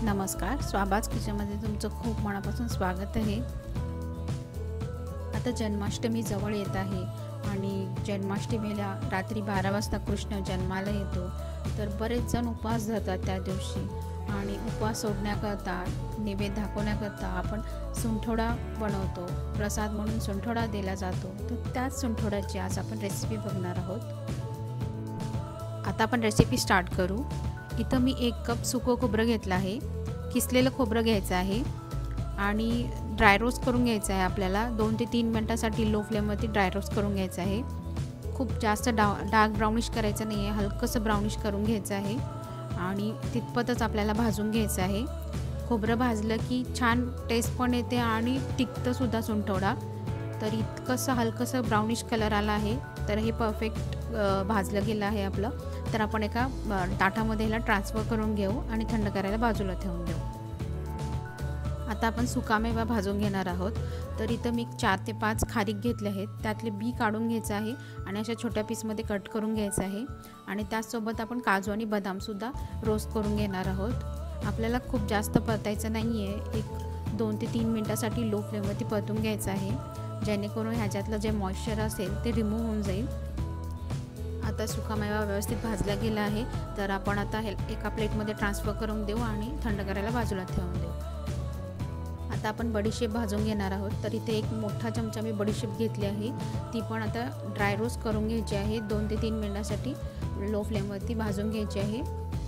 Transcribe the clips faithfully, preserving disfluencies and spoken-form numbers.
नमस्कार, स्वाबाच किचनमध्ये तुमचं खूप मनापासून स्वागत आहे। आता जन्माष्टमी जवळ येत आहे आणि जन्माष्टमीला रात्री बारा वाजता कृष्ण जन्माला येतो, तर बरेच जण उपवास धरतात त्या दिवशी आणि उपवास सोडण्याकरता नैवेद्य दाखवण्याकरता आपण सुंठोडा बनवतो। प्रसाद म्हणून सुंठोडा दिला जातो, तर त्याच सुंठोड्याची आज आपण रेसिपी बघणार आहोत। आता आपण रेसिपी स्टार्ट करू। इथं मी एक कप सुकं खोबरं घेतलं आहे, किसलेलं खोबरं घ्यायचं आहे आणि ड्राय रोस्ट करून घ्यायचं आहे। आपल्याला दोन ते तीन मिनिटांसाठी लो फ्लेमवरती ड्राय रोस्ट करून घ्यायचं आहे। खूप जास्त डा डार्क ब्राउनिश करायचं नाही आहे, हलकंसं ब्राउनिश करून घ्यायचं आहे आणि तितपतच आपल्याला भाजून घ्यायचं आहे। खोबरं भाजलं की छान टेस्ट पण येते आणि टिकतं सुद्धा सुंठोडा। तर इतकंसं हलकंसं ब्राउनिश कलर आला आहे, तर हे परफेक्ट भाजलं गेलं आहे आपलं। तर आपण एका ताटामध्ये ह्याला ट्रान्सफर करून घेऊ आणि थंड करायला बाजूला ठेवून देऊ। आता आपण सुकामेवा भाजून घेणार आहोत। तर इथं मी चार ते पाच खारीक घेतले आहेत, त्यातले बी काढून घ्यायचं आहे आणि अशा छोट्या पीसमध्ये कट करून घ्यायचं आहे आणि त्याचसोबत आपण काजू आणि बदामसुद्धा रोस्ट करून घेणार आहोत। आपल्याला खूप जास्त परतायचं नाही आहे, एक दोन ते तीन मिनटासाठी लो फ्लेमवरती परतून घ्यायचं आहे, जेणेकरून ह्याच्यातलं जे मॉइश्चर असेल ते रिमूव्ह होऊन जाईल। आता सुकामेवा व्यवस्थित भाजला गेला आहे, तर आपण आता हे एका प्लेटमध्ये ट्रान्सफर करून देऊ आणि थंड करायला बाजूला ठेवून देऊ। आता आपण बडीशेप भाजून घेणार आहोत। तर इथे एक मोठा चमचा मी बडीशेप घेतली आहे, ती पण आता ड्राय रोस्ट करून घ्यायची आहे। दोन ते तीन मिनिटांसाठी लो फ्लेमवरती भाजून घ्यायची आहे।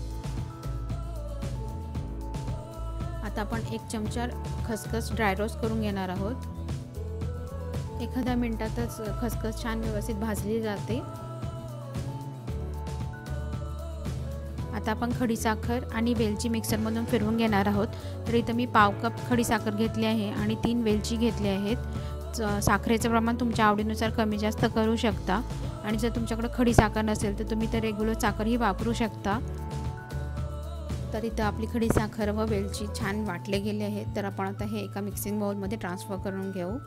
आता आपण एक चमचा खसखस ड्राय रोस्ट करून घेणार आहोत। एखाद्या मिनिटातच खसखस छान व्यवस्थित भाजली जाते। आता आपण खडीसाखर आणि वेलची मिक्सरमधून फिरवून घेणार आहोत। तर इथं मी पाव कप खडीसाखर घेतली आहे आणि तीन वेलची घेतली आहेत। साखरेचं प्रमाण तुमच्या आवडीनुसार कमी जास्त करू शकता आणि जर तुमच्याकडे खडीसाखर नसेल तर तुम्ही तर रेग्युलर साखरही वापरू शकता। तर इथं आपली खडीसाखर व वेलची छान वाटले गेले आहेत, तर आपण आता हे एका मिक्सिंग बाउलमध्ये ट्रान्सफर करून घेऊ।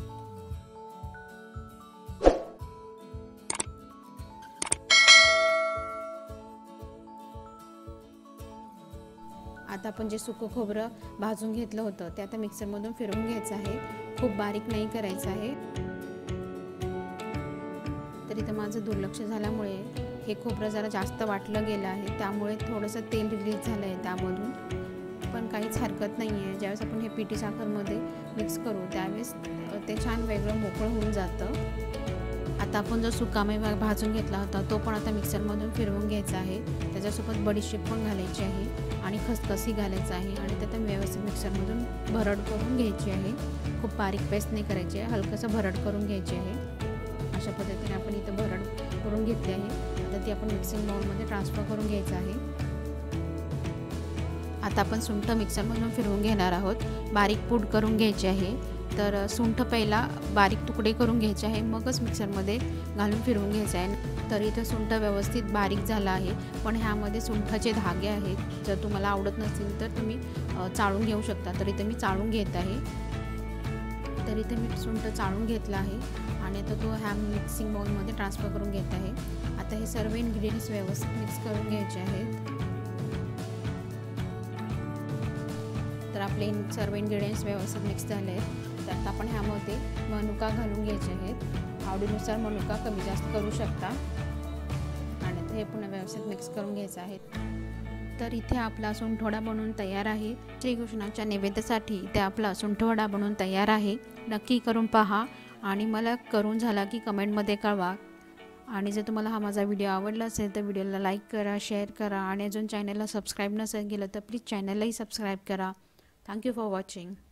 आता आपण जे सुकं खोबरं भाजून घेतलं होतं ते आता मिक्सरमधून फिरवून घ्यायचं आहे, खूप बारीक नाही करायचं आहे। तर इथं माझं दुर्लक्ष झाल्यामुळे हे खोबरं जरा जास्त वाटलं गेलं आहे, त्यामुळे थोडंसं तेल रिलीज झालं आहे त्यामधून, पण काहीच हरकत नाही आहे। ज्यावेळेस आपण हे पिठी साखरमध्ये मिक्स करू त्यावेळेस ते छान वेगळं मोकळं होऊन जातं। आता आपण जो सुकामेवा भाजून घेतला होता तो पण आता मिक्सरमधून फिरवून घ्यायचा आहे, त्याच्यासोबत बडीशेप पण घालायची आहे आणि खसखसही घालायचं आहे आणि त्यात व्यवस्थित मिक्सरमधून भरड करून घ्यायची आहे। खूप बारीक पेस्ट नाही करायची आहे, हलकंसं भरड करून घ्यायची आहे। अशा पद्धतीने आपण इथं भरड करून घेतली आहे। आता ती आपण मिक्सिंग बाउलमध्ये ट्रान्सफर करून घ्यायचं आहे। आता आपण सुंठ मिक्सरमधून फिरवून घेणार आहोत, बारीक पूड करून घ्यायची आहे। तर सुंठ पहिला बारीक तुकडे करून घ्यायचे आहे, मगच मिक्सरमध्ये घालून फिरवून घ्यायचं आहे। तर इथं सुंठ व्यवस्थित बारीक झाला आहे, पण ह्यामध्ये सुंठाचे धागे आहेत, जर तुम्हाला आवडत नसतील तर तुम्ही चाळून घेऊ शकता। तर इथं मी चाळून घेत आहे। तर इथे मी सुंठ चाळून घेतला आहे आणि आता तो ह्या मिक्सिंग बाउलमध्ये ट्रान्सफर करून घेत आहे। आता हे सर्व इन्ग्रेडियंट्स व्यवस्थित मिक्स करून घ्यायचे आहेत। तर आपले सर्व इन्ग्रेडियंट्स व्यवस्थित मिक्स झाले आहेत, तर आता आपण ह्यामध्ये मनुका घालून घ्यायचे आहेत। आवडीनुसार मनुका कमी जास्त करू शकता आणि हे पुन्हा व्यवस्थित मिक्स करून घ्यायचं आहे। तर इथे आपला सुंठोडा बनवून तयार आहे। श्रीकृष्णाच्या नैवेद्यासाठी इथे आपला सुंठोडा बनवून तयार आहे। नक्की करून पहा आणि मला करून झाला की कमेंटमध्ये कळवा। आणि जर तुम्हाला हा माझा व्हिडिओ आवडला असेल तर व्हिडिओला लाईक करा, शेअर करा आणि अजून चॅनलला सबस्क्राईब नसेल केलं तर प्लीज चॅनललाही सबस्क्राईब करा। Thank you for watching.